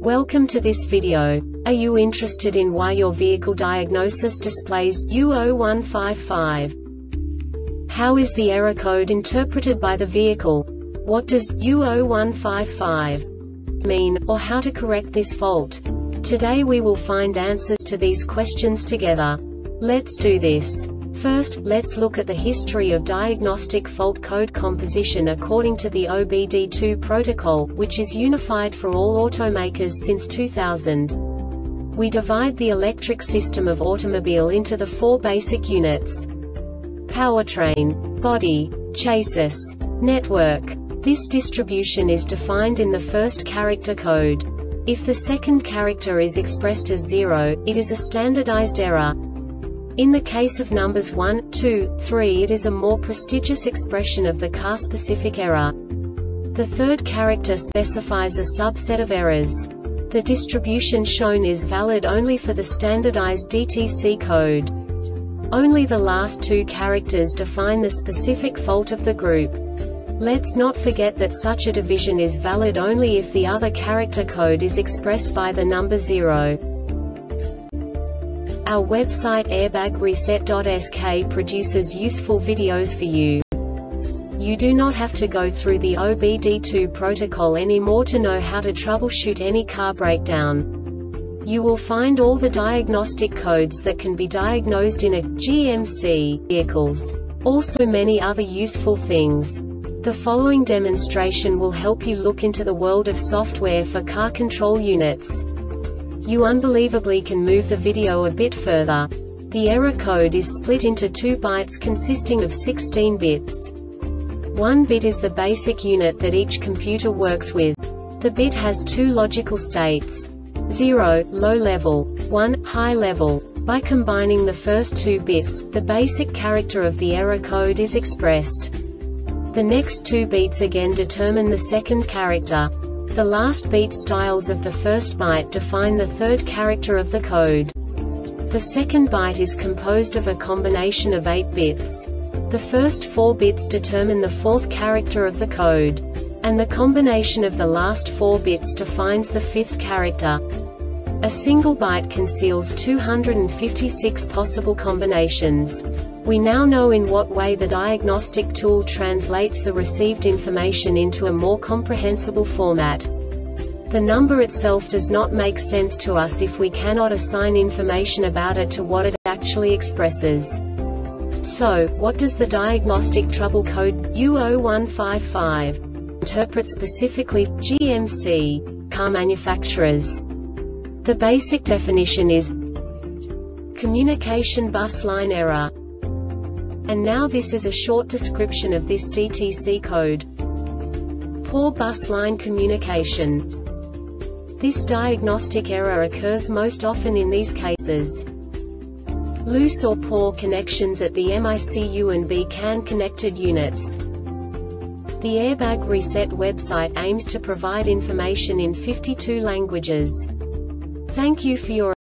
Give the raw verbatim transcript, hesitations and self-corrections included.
Welcome to this video. Are you interested in why your vehicle diagnosis displays U zero one five five? How is the error code interpreted by the vehicle? What does U zero one five five mean, or how to correct this fault? Today we will find answers to these questions together. Let's do this. First, let's look at the history of diagnostic fault code composition according to the O B D two protocol, which is unified for all automakers since two thousand. We divide the electric system of automobile into the four basic units: powertrain, body, chassis, network. This distribution is defined in the first character code. If the second character is expressed as zero, it is a standardized error. In the case of numbers one, two, three, it is a more prestigious expression of the car-specific error. The third character specifies a subset of errors. The distribution shown is valid only for the standardized D T C code. Only the last two characters define the specific fault of the group. Let's not forget that such a division is valid only if the other character code is expressed by the number zero. Our website airbag reset dot S K produces useful videos for you. You do not have to go through the O B D two protocol anymore to know how to troubleshoot any car breakdown. You will find all the diagnostic codes that can be diagnosed in a G M C vehicles. Also many other useful things. The following demonstration will help you look into the world of software for car control units. You unbelievably can move the video a bit further. The error code is split into two bytes consisting of sixteen bits. One bit is the basic unit that each computer works with. The bit has two logical states: zero, low level, one, high level. By combining the first two bits, the basic character of the error code is expressed. The next two beats again determine the second character. The last beat styles of the first byte define the third character of the code. The second byte is composed of a combination of eight bits. The first four bits determine the fourth character of the code. And the combination of the last four bits defines the fifth character. A single byte conceals two hundred fifty-six possible combinations. We now know in what way the diagnostic tool translates the received information into a more comprehensible format. The number itself does not make sense to us if we cannot assign information about it to what it actually expresses. So, what does the diagnostic trouble code U zero one five five interpret specifically for G M C car manufacturers? The basic definition is communication bus line error. And now this is a short description of this D T C code. Poor bus line communication. This diagnostic error occurs most often in these cases: loose or poor connections at the M I C U and B C A N connected units. The Airbag Reset website aims to provide information in fifty-two languages. Thank you for your